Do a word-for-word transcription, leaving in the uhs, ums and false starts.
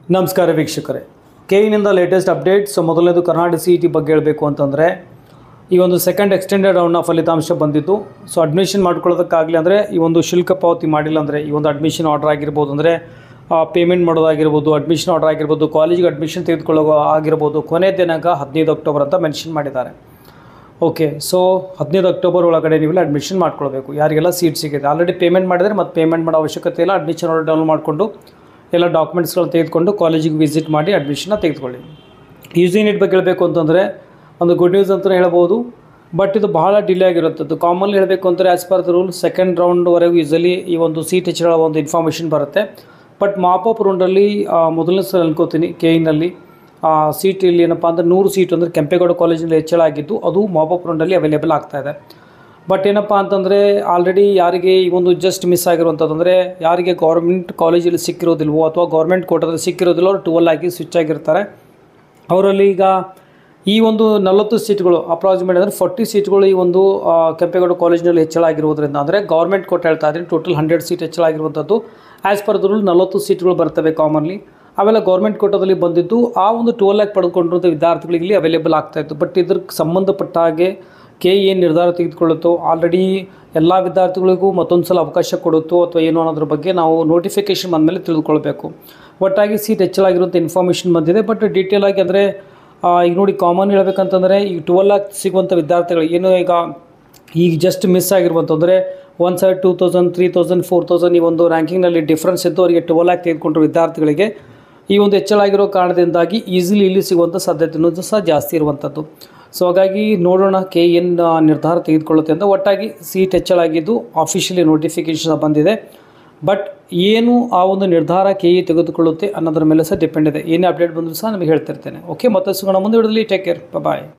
ನಮಸ್ಕಾರ ವೀಕ್ಷಕರೇ, ಕೆಇನಿಂದ latest update. So ಮೊದಲನೇದು ಕರ್ನಾಟಕ ಸಿ ಇ ಟಿ ಬಗ್ಗೆ ಹೇಳಬೇಕು ಅಂತಂದರೆ, ಈ ಒಂದು ಸೆಕೆಂಡ್ ಎಕ್ಸ್ಟೆಂಡೆಡ್ ರೌಂಡ್ನ ಫಲಿತಾಂಶ ಬಂದಿತ್ತು. ಸೊ ಅಡ್ಮಿಷನ್ ಮಾಡ್ಕೊಳ್ಳೋದಕ್ಕಾಗಲಿ ಅಂದರೆ ಈ ಒಂದು ಶುಲ್ಕ ಪಾವತಿ ಮಾಡಿಲ್ಲ ಅಂದರೆ ಈ ಒಂದು ಅಡ್ಮಿಷನ್ ಆರ್ಡರ್ ಆಗಿರ್ಬೋದು, ಅಂದರೆ ಪೇಮೆಂಟ್ ಮಾಡೋದಾಗಿರ್ಬೋದು, ಅಡ್ಮಿಷನ್ ಆರ್ಡರ್ ಆಗಿರ್ಬೋದು, ಕಾಲೇಜಿಗೆ ಅಡ್ಮಿಷನ್ ತೆಗೆದುಕೊಳ್ಳೋ ಆಗಿರ್ಬೋದು, ಕೊನೆ ದಿನಾಂಕ ಹದಿನೈದು ಅಕ್ಟೋಬರ್ ಅಂತ ಮೆನ್ಷನ್ ಮಾಡಿದ್ದಾರೆ. ಓಕೆ, ಸೊ ಹದಿನೈದು ಅಕ್ಟೋಬರ್ ಒಳಗಡೆ ನೀವೆಲ್ಲ ಅಡ್ಮಿಷನ್ ಮಾಡ್ಕೊಳ್ಬೇಕು. ಯಾರಿಗೆಲ್ಲ ಸೀಟ್ ಸಿಗಿದೆ, ಆಲ್ರೆಡಿ ಪೇಮೆಂಟ್ ಮಾಡಿದರೆ ಮತ್ತೆ ಪೇಮೆಂಟ್ ಮಾಡೋ ಅವಶ್ಯಕತೆ ಇಲ್ಲ. ಅಡ್ಮಿಷನ್ ಆರ್ಡರ್ ಡೌನ್ಲೋಡ್ ಮಾಡಿಕೊಂಡು ಎಲ್ಲ ಡಾಕ್ಯುಮೆಂಟ್ಸ್ಗಳು ತೆಗೆದುಕೊಂಡು ಕಾಲೇಜಿಗೆ ವಿಸಿಟ್ ಮಾಡಿ ಅಡ್ಮಿಷನ್ನ ತೆಗೆದುಕೊಳ್ಳಿ. ಯೂಸಿ ನೀಟ್ ಬಗ್ಗೆ ಹೇಳಬೇಕು ಅಂತಂದರೆ ಒಂದು ಗುಡ್ ನ್ಯೂಸ್ ಅಂತಲೇ ಹೇಳ್ಬೋದು. ಬಟ್ ಇದು ಬಹಳ ಡಿಲೇ ಆಗಿರುತ್ತದ್ದು. ಕಾಮನ್ಲಿ ಹೇಳಬೇಕು ಅಂದರೆ as per the rule second ರೌಂಡ್ವರೆಗೂ ಯೂಸಲಿ ಈ ಒಂದು ಸೀಟ್ ಹೆಚ್ಚಳ ಒಂದು ಇನ್ಫಾರ್ಮೇಷನ್ ಬರುತ್ತೆ. ಬಟ್ ಮಾಪಪ್ ರೌಂಡಲ್ಲಿ ಮೊದಲನೇ ಸಲ ಅನ್ಕೋತೀನಿ ಕೆ ಇನಲ್ಲಿ ಸೀಟ್ ಇಲ್ಲಿ ಏನಪ್ಪ ಅಂದರೆ ನೂರು ಸೀಟ್ ಅಂದರೆ ಕೆಂಪೇಗೌಡ ಕಾಲೇಜಿನಲ್ಲಿ ಹೆಚ್ಚಳ ಆಗಿದ್ದು ಅದು ಮಾಪಪ್ ರೌಂಡಲ್ಲಿ ಅವೈಲೇಬಲ್ ಆಗ್ತಾಯಿದೆ. ಬಟ್ ಏನಪ್ಪ ಅಂತಂದರೆ ಆಲ್ರೆಡಿ ಯಾರಿಗೆ ಈ ಒಂದು ಜಸ್ಟ್ ಮಿಸ್ ಆಗಿರುವಂಥದ್ದು ಅಂದರೆ ಯಾರಿಗೆ ಗೌರ್ಮೆಂಟ್ ಕಾಲೇಜಲ್ಲಿ ಸಿಕ್ಕಿರೋದಿಲ್ವೋ ಅಥವಾ ಗೌರ್ಮೆಂಟ್ ಕೋಟಾದಲ್ಲಿ ಸಿಕ್ಕಿರೋದಿಲ್ಲ, ಅವರು ಟುವೆಲ್ ಆಗಿ ಸ್ವಿಚ್ ಆಗಿರ್ತಾರೆ. ಅವರಲ್ಲಿ ಈಗ ಈ ಒಂದು ನಲವತ್ತು ಸೀಟ್ಗಳು ಅಪ್ರಾಕ್ಸಿಮೇಟ್ ಅಂದರೆ ಫೋರ್ಟಿ ಸೀಟ್ಗಳು ಈ ಒಂದು ಕೆಂಪೇಗೌಡ ಕಾಲೇಜಿನಲ್ಲಿ ಹೆಚ್ಚಳ ಆಗಿರುವುದರಿಂದ, ಅಂದರೆ ಗೌರ್ಮೆಂಟ್ ಕೋಟ ಹೇಳ್ತಾ ಇದ್ದೀನಿ, ಟೋಟಲ್ ಹಂಡ್ರೆಡ್ ಸೀಟ್ ಹೆಚ್ಚಳ ಆಗಿರುವಂಥದ್ದು. ಆ್ಯಸ್ ಪರ್ ದ ರೂಲ್ ನಲವತ್ತು ಸೀಟ್ಗಳು ಬರ್ತವೆ ಕಾಮನ್ಲಿ. ಅವೆಲ್ಲ ಗೌರ್ಮೆಂಟ್ ಕೋಟದಲ್ಲಿ ಬಂದಿದ್ದು ಆ ಒಂದು ಟುವೆಲ್ ಆಗಿ ಪಡೆದುಕೊಂಡಿರುವಂಥ ವಿದ್ಯಾರ್ಥಿಗಳಿಗೆ ಇಲ್ಲಿ ಅವೈಲೇಬಲ್ ಆಗ್ತಾಯಿತ್ತು. ಬಟ್ ಇದಕ್ಕೆ ಸಂಬಂಧಪಟ್ಟ ಹಾಗೆ ಕೆ ಏನು ನಿರ್ಧಾರ ತೆಗೆದುಕೊಳ್ಳುತ್ತೋ, ಆಲ್ರೆಡಿ ಎಲ್ಲ ವಿದ್ಯಾರ್ಥಿಗಳಿಗೂ ಮತ್ತೊಂದು ಸಲ ಅವಕಾಶ ಕೊಡುತ್ತೋ ಅಥವಾ ಏನೋ ಅನ್ನೋದ್ರ ಬಗ್ಗೆ ನಾವು ನೋಟಿಫಿಕೇಷನ್ ಬಂದಮೇಲೆ ತಿಳಿದುಕೊಳ್ಬೇಕು. ಒಟ್ಟಾಗಿ ಸೀಟ್ ಹೆಚ್ಚಳಾಗಿರುವಂಥ ಇನ್ಫಾರ್ಮೇಷನ್ ಬಂದಿದೆ. ಬಟ್ ಡೀಟೇಲ್ ಆಗಿ ಅಂದರೆ ಈಗ ನೋಡಿ, ಕಾಮನ್ ಹೇಳ್ಬೇಕಂತಂದರೆ ಈಗ ಟ್ವೆಲ್ ಆಗಿ ಸಿಗುವಂಥ ವಿದ್ಯಾರ್ಥಿಗಳು ಏನು ಈಗ ಈಗ ಜಸ್ಟ್ ಮಿಸ್ ಆಗಿರುವಂತಂದರೆ one side two thousand three thousand four thousand ಈ ಒಂದು ರ್ಯಾಂಕಿಂಗ್ನಲ್ಲಿ ಡಿಫ್ರೆನ್ಸ್ ಇದ್ದು ಅವರಿಗೆ ಟ್ವೆಲ್ ಆಗಿ ತೆಗೆದುಕೊಂಡ್ರು ವಿದ್ಯಾರ್ಥಿಗಳಿಗೆ ಈ ಒಂದು ಹೆಚ್ಚಳ ಆಗಿರೋ ಕಾರಣದಿಂದಾಗಿ ಈಸಿಲಿ ಇಲ್ಲಿ ಸಿಗುವಂಥ ಸಾಧ್ಯತೆಯೂ ಸಹ ಜಾಸ್ತಿ ಇರುವಂಥದ್ದು. ಸೊ ಹಾಗಾಗಿ ನೋಡೋಣ ಕೆ ಏನು ನಿರ್ಧಾರ ತೆಗೆದುಕೊಳ್ಳುತ್ತೆ ಅಂತ. ಒಟ್ಟಾಗಿ ಸೀಟ್ ಹೆಚ್ಚಳಾಗಿದ್ದು ಆಫಿಷಿಯಲಿ ನೋಟಿಫಿಕೇಷನ್ ಬಂದಿದೆ. ಬಟ್ ಏನು ಆ ಒಂದು ನಿರ್ಧಾರ ಕೆ ಇ ತೆಗೆದುಕೊಳ್ಳುತ್ತೆ ಅನ್ನೋದ್ರ ಮೇಲೆ ಸಹ ಡಿಪೆಂಡ್ ಇದೆ. ಏನೇ ಅಪ್ಡೇಟ್ ಬಂದರೂ ಸಹ ನಿಮಗೆ ಹೇಳ್ತಿರ್ತೇನೆ. ಓಕೆ, ಮತ್ತೆ ಸಿಗೋಣ ಮುಂದೆ ವಿಡಿಯೋದಲ್ಲಿ. ಟೇಕ್ ಕೇರ್, ಬಾಯ್.